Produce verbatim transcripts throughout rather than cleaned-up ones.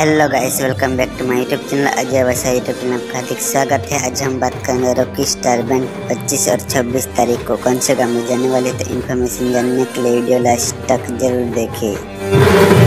Hello guys, welcome back to my YouTube channel Ajay वैसा YouTube channel का हार्दिक स्वागत है। आज हम बात करेंगे रॉकी स्टार बैंड पच्चीस और छब्बीस तारीख को कौन से गाँव में जाने वाले, तो इन्फॉर्मेशन जानने के लिए वीडियो लास्ट तक जरूर देखें।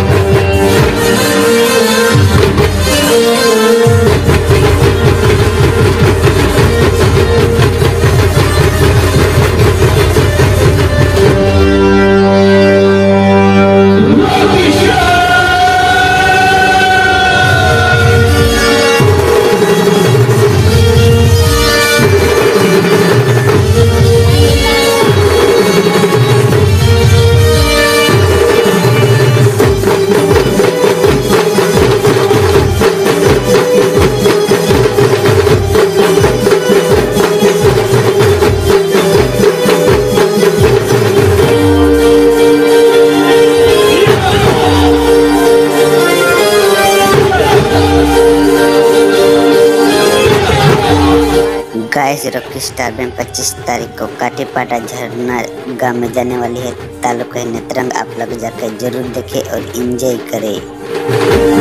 गाइस, रॉकी स्टार बैंड पच्चीस तारीख को काटीपाटा झरना गांव में जाने वाली है। तालुका है नेत्रंग। आप लोग जाकर जरूर देखें और एंजॉय करें।